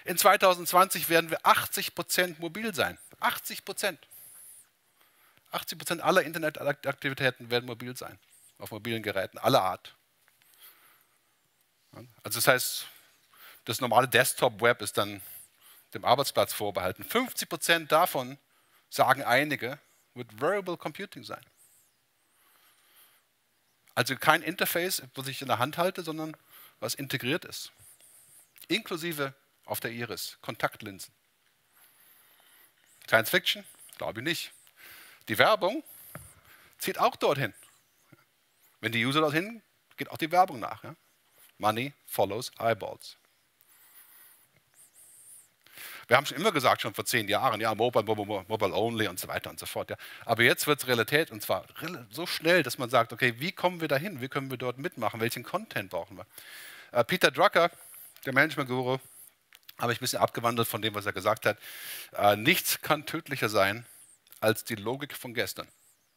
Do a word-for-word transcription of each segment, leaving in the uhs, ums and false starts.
In zweitausendzwanzig werden wir achtzig Prozent mobil sein. achtzig Prozent. achtzig Prozent aller Internetaktivitäten werden mobil sein. Auf mobilen Geräten aller Art. Also das heißt, das normale Desktop-Web ist dann dem Arbeitsplatz vorbehalten. fünfzig Prozent davon, sagen einige, wird Variable Computing sein. Also kein Interface, was ich in der Hand halte, sondern was integriert ist. Inklusive auf der Iris, Kontaktlinsen. Science Fiction? Glaube ich nicht. Die Werbung zieht auch dorthin. Wenn die User dorthin, geht auch die Werbung nach. Ja? Money follows eyeballs. Wir haben schon immer gesagt, schon vor zehn Jahren, ja, Mobile, Mobile, Mobile Only und so weiter und so fort. Ja. Aber jetzt wird es Realität und zwar so schnell, dass man sagt, okay, wie kommen wir dahin? Wie können wir dort mitmachen? Welchen Content brauchen wir? Äh, Peter Drucker, der Management-Guru, habe ich ein bisschen abgewandelt von dem, was er gesagt hat. Äh, nichts kann tödlicher sein als die Logik von gestern.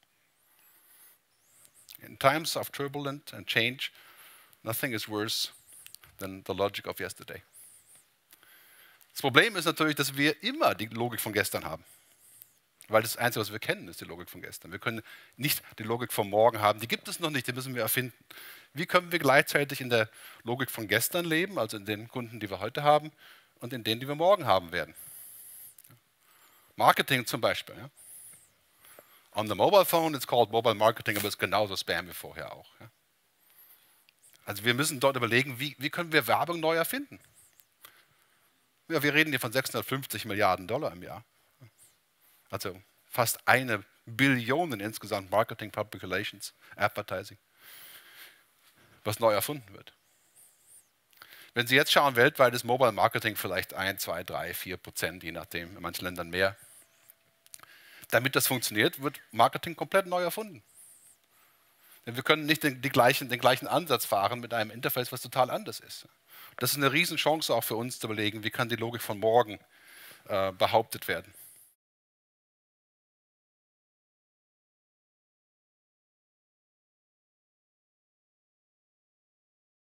In times of turbulence and change, nothing is worse than the logic of yesterday. Das Problem ist natürlich, dass wir immer die Logik von gestern haben. Weil das Einzige, was wir kennen, ist die Logik von gestern. Wir können nicht die Logik von morgen haben. Die gibt es noch nicht, die müssen wir erfinden. Wie können wir gleichzeitig in der Logik von gestern leben, also in den Kunden, die wir heute haben, und in denen, die wir morgen haben werden? Marketing zum Beispiel. Ja. On the mobile phone, it's called mobile marketing, aber es ist genauso Spam wie vorher auch. Ja. Also wir müssen dort überlegen, wie, wie können wir Werbung neu erfinden? Ja, wir reden hier von sechshundertfünfzig Milliarden Dollar im Jahr. Also fast eine Billion insgesamt Marketing, Public Relations, Advertising, was neu erfunden wird. Wenn Sie jetzt schauen, weltweit ist Mobile Marketing vielleicht ein, zwei, drei, vier Prozent, je nachdem, in manchen Ländern mehr. Damit das funktioniert, wird Marketing komplett neu erfunden. Denn wir können nicht den, die gleichen, den gleichen Ansatz fahren mit einem Interface, was total anders ist. Das ist eine Riesenchance auch für uns zu überlegen, wie kann die Logik von morgen äh, behauptet werden.